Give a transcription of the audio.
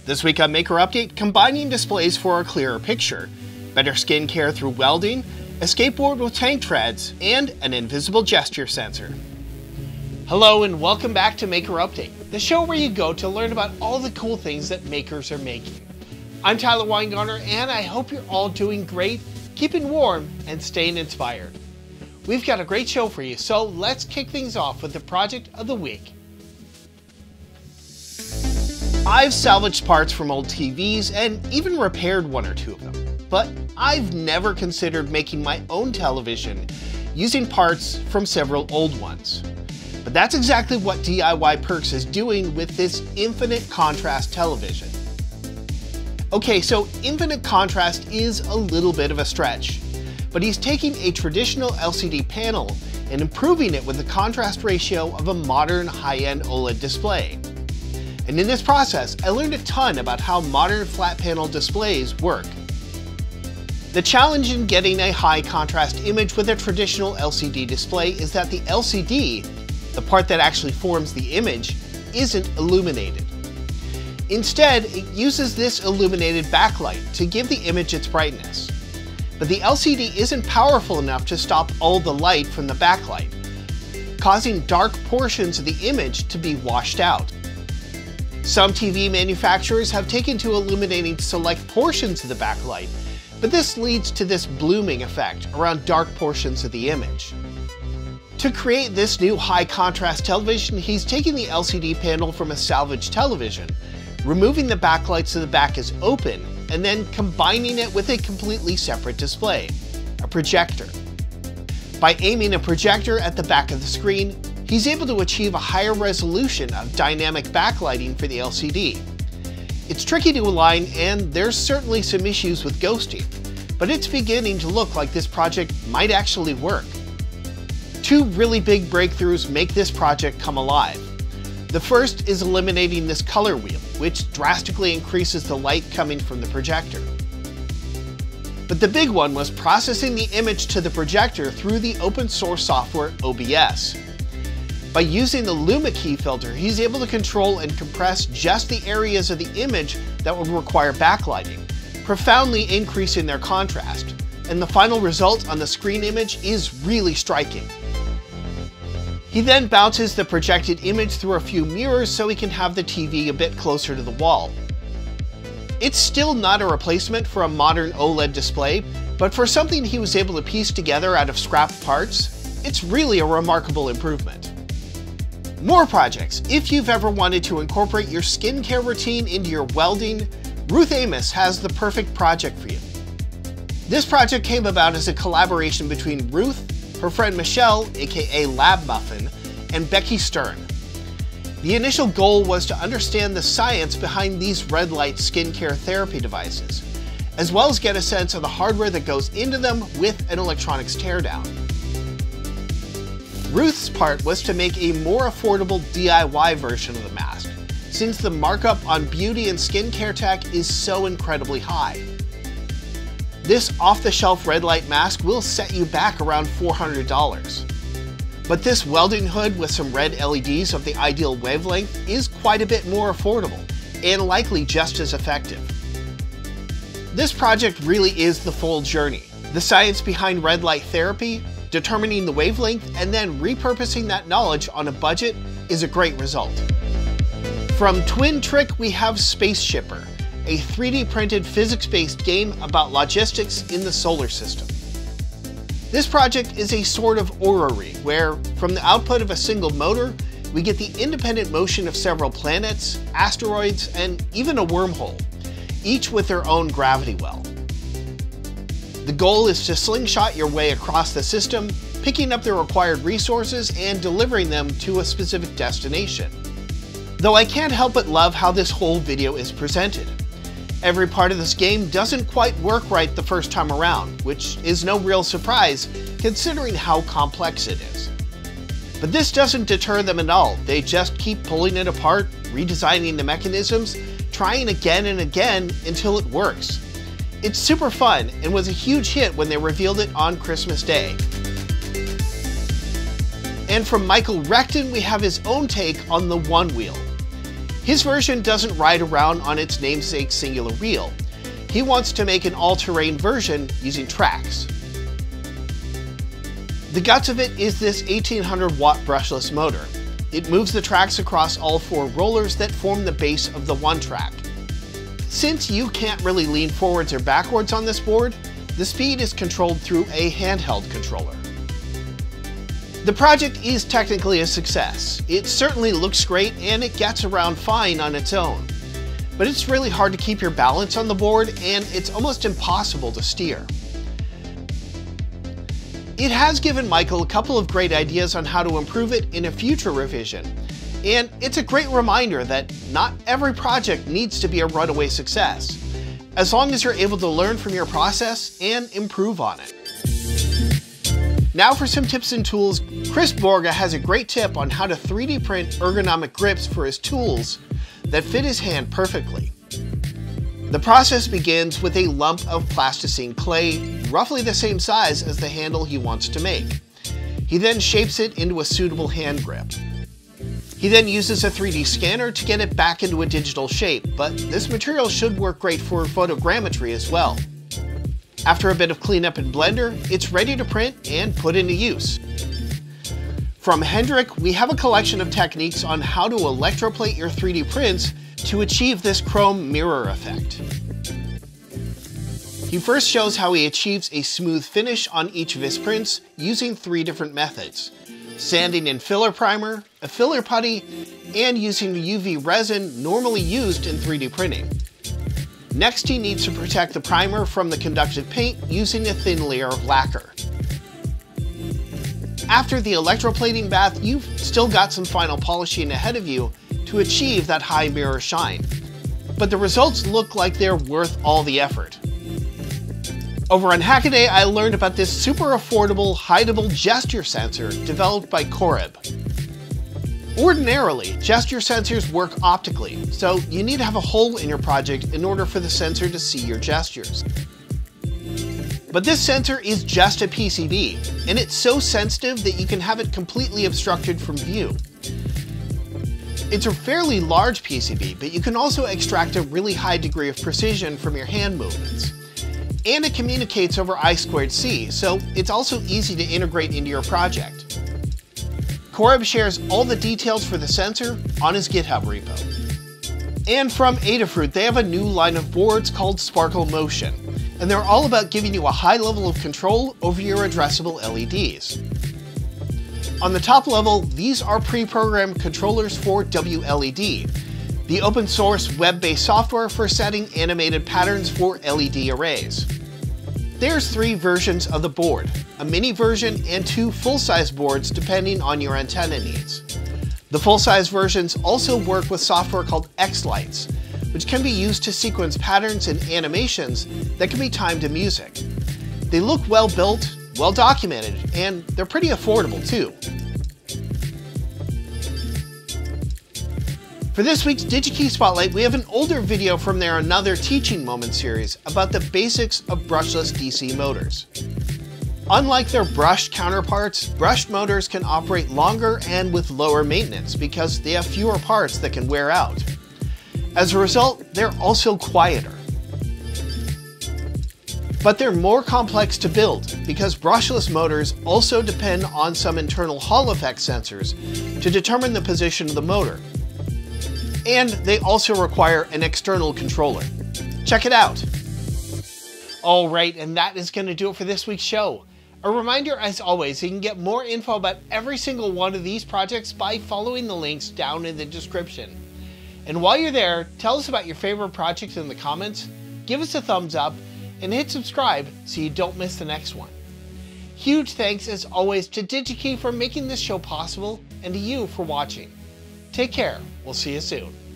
This week on Maker Update, combining displays for a clearer picture, better skin care through welding, a skateboard with tank treads, and an invisible gesture sensor. Hello and welcome back to Maker Update, the show where you go to learn about all the cool things that makers are making. I'm Tyler Weingartner and I hope you're all doing great, keeping warm, and staying inspired. We've got a great show for you, so let's kick things off with the project of the week. I've salvaged parts from old TVs and even repaired one or two of them, but I've never considered making my own television using parts from several old ones. But that's exactly what DIY Perks is doing with this infinite contrast television. Okay, so infinite contrast is a little bit of a stretch, but he's taking a traditional LCD panel and improving it with the contrast ratio of a modern high-end OLED display. And in this process, I learned a ton about how modern flat panel displays work. The challenge in getting a high contrast image with a traditional LCD display is that the LCD, the part that actually forms the image, isn't illuminated. Instead, it uses this illuminated backlight to give the image its brightness. But the LCD isn't powerful enough to stop all the light from the backlight, causing dark portions of the image to be washed out. Some TV manufacturers have taken to illuminating select portions of the backlight, but this leads to this blooming effect around dark portions of the image. To create this new high contrast television, he's taking the LCD panel from a salvaged television, removing the backlight so the back is open, and then combining it with a completely separate display, a projector. By aiming a projector at the back of the screen, he's able to achieve a higher resolution of dynamic backlighting for the LCD. It's tricky to align and there's certainly some issues with ghosting, but it's beginning to look like this project might actually work. Two really big breakthroughs make this project come alive. The first is eliminating this color wheel, which drastically increases the light coming from the projector. But the big one was processing the image to the projector through the open source software OBS. By using the Luma key filter, he's able to control and compress just the areas of the image that would require backlighting, profoundly increasing their contrast, and the final result on the screen image is really striking. He then bounces the projected image through a few mirrors so he can have the TV a bit closer to the wall. It's still not a replacement for a modern OLED display, but for something he was able to piece together out of scrapped parts, it's really a remarkable improvement. More projects. If you've ever wanted to incorporate your skincare routine into your welding, Ruth Amos has the perfect project for you. This project came about as a collaboration between Ruth, her friend Michelle, aka Lab Muffin, and Becky Stern. The initial goal was to understand the science behind these red light skincare therapy devices, as well as get a sense of the hardware that goes into them with an electronics teardown. Ruth's part was to make a more affordable DIY version of the mask, since the markup on beauty and skincare tech is so incredibly high. This off-the-shelf red light mask will set you back around $400. But this welding hood with some red LEDs of the ideal wavelength is quite a bit more affordable, and likely just as effective. This project really is the full journey. The science behind red light therapy, determining the wavelength, and then repurposing that knowledge on a budget is a great result. From Twin Trick, we have Space Shipper, a 3D printed physics-based game about logistics in the solar system. This project is a sort of orrery, where from the output of a single motor, we get the independent motion of several planets, asteroids, and even a wormhole, each with their own gravity well. The goal is to slingshot your way across the system, picking up the required resources and delivering them to a specific destination. Though I can't help but love how this whole video is presented. Every part of this game doesn't quite work right the first time around, which is no real surprise considering how complex it is. But this doesn't deter them at all. They just keep pulling it apart, redesigning the mechanisms, trying again and again until it works. It's super fun and was a huge hit when they revealed it on Christmas Day. And from Michael Rechtin, we have his own take on the OneWheel. His version doesn't ride around on its namesake singular wheel. He wants to make an all-terrain version using tracks. The guts of it is this 1800 watt brushless motor. It moves the tracks across all 4 rollers that form the base of the one track. Since you can't really lean forwards or backwards on this board, the speed is controlled through a handheld controller. The project is technically a success. It certainly looks great and it gets around fine on its own. But it's really hard to keep your balance on the board and it's almost impossible to steer. It has given Michael a couple of great ideas on how to improve it in a future revision, and it's a great reminder that not every project needs to be a runaway success, as long as you're able to learn from your process and improve on it. Now for some tips and tools, Chris Borge has a great tip on how to 3D print ergonomic grips for his tools that fit his hand perfectly. The process begins with a lump of plasticine clay, roughly the same size as the handle he wants to make. He then shapes it into a suitable hand grip. He then uses a 3D scanner to get it back into a digital shape, but this material should work great for photogrammetry as well. After a bit of cleanup in Blender, it's ready to print and put into use. From Hendrik, we have a collection of techniques on how to electroplate your 3D prints to achieve this chrome mirror effect. He first shows how he achieves a smooth finish on each of his prints using 3 different methods: sanding in filler primer, a filler putty, and using UV resin normally used in 3D printing. Next, he needs to protect the primer from the conductive paint using a thin layer of lacquer. After the electroplating bath, you've still got some final polishing ahead of you to achieve that high mirror shine. But the results look like they're worth all the effort. Over on Hackaday, I learned about this super affordable, hideable gesture sensor developed by Corebb. Ordinarily, gesture sensors work optically, so you need to have a hole in your project in order for the sensor to see your gestures. But this sensor is just a PCB, and it's so sensitive that you can have it completely obstructed from view. It's a fairly large PCB, but you can also extract a really high degree of precision from your hand movements. And it communicates over I2C, so it's also easy to integrate into your project. Corebb shares all the details for the sensor on his GitHub repo. And from Adafruit, they have a new line of boards called Sparkle Motion, and they're all about giving you a high level of control over your addressable LEDs. On the top level, these are pre-programmed controllers for WLED, the open source web-based software for setting animated patterns for LED arrays. There's 3 versions of the board, a mini version and 2 full-size boards depending on your antenna needs. The full-size versions also work with software called X-Lights, which can be used to sequence patterns and animations that can be timed to music. They look well built, well documented, and they're pretty affordable too. For this week's DigiKey Spotlight, we have an older video from their Another Teaching Moment series about the basics of brushless DC motors. Unlike their brushed counterparts, brushed motors can operate longer and with lower maintenance because they have fewer parts that can wear out. As a result, they're also quieter. But they're more complex to build because brushless motors also depend on some internal Hall effect sensors to determine the position of the motor. And they also require an external controller. Check it out. All right, and that is going to do it for this week's show. A reminder, as always, you can get more info about every single one of these projects by following the links down in the description. And while you're there, tell us about your favorite project in the comments, give us a thumbs up, and hit subscribe so you don't miss the next one. Huge thanks, as always, to DigiKey for making this show possible, and to you for watching. Take care. We'll see you soon.